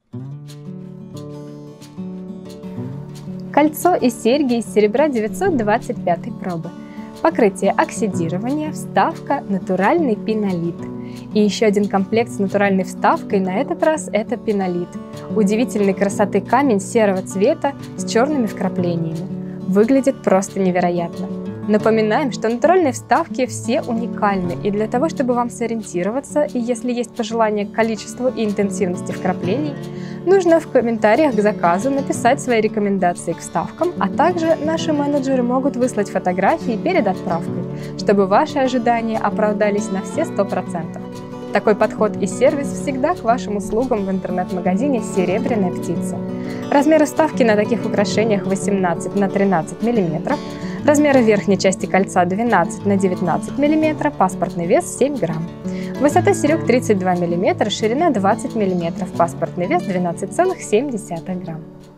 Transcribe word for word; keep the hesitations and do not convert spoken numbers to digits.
Кольцо и серьги из серебра девятьсот двадцать пятой пробы. Покрытие оксидирования, вставка, натуральный пинолит. И еще один комплект с натуральной вставкой, на этот раз это пинолит. Удивительной красоты камень серого цвета с черными вкраплениями. Выглядит просто невероятно. Напоминаем, что натуральные вставки все уникальны, и для того, чтобы вам сориентироваться, и если есть пожелание к количеству и интенсивности вкраплений, нужно в комментариях к заказу написать свои рекомендации к вставкам, а также наши менеджеры могут выслать фотографии перед отправкой, чтобы ваши ожидания оправдались на все сто процентов. Такой подход и сервис всегда к вашим услугам в интернет-магазине «Серебряная птица». Размеры вставки на таких украшениях восемнадцать на тринадцать миллиметров, размеры верхней части кольца двенадцать на девятнадцать миллиметров, паспортный вес семь грамм. Высота серег тридцать два миллиметра, ширина двадцать миллиметров, паспортный вес двенадцать целых семь десятых грамм.